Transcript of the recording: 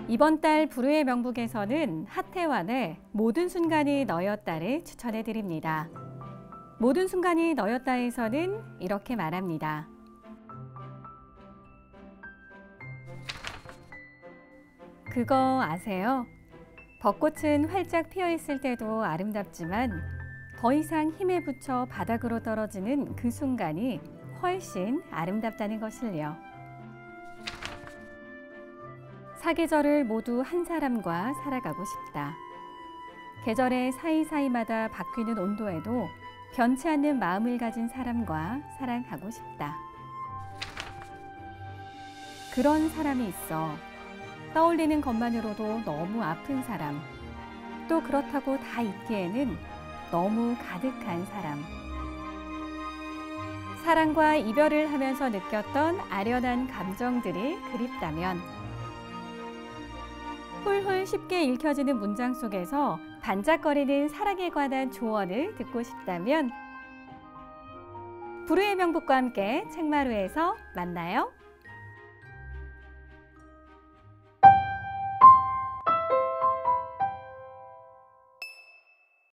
이번 달 불후의 명북에서는 하태환의 모든 순간이 너였다를 추천해 드립니다. 모든 순간이 너였다에서는 이렇게 말합니다. 그거 아세요? 벚꽃은 활짝 피어 있을 때도 아름답지만 더 이상 힘에 부쳐 바닥으로 떨어지는 그 순간이 훨씬 아름답다는 것을요. 사계절을 모두 한 사람과 살아가고 싶다. 계절의 사이사이마다 바뀌는 온도에도 변치 않는 마음을 가진 사람과 사랑하고 싶다. 그런 사람이 있어. 떠올리는 것만으로도 너무 아픈 사람. 또 그렇다고 다 잊기에는 너무 가득한 사람. 사랑과 이별을 하면서 느꼈던 아련한 감정들이 그립다면, 훌훌 쉽게 읽혀지는 문장 속에서 반짝거리는 사랑에 관한 조언을 듣고 싶다면 불후의 명북과 함께 책마루에서 만나요.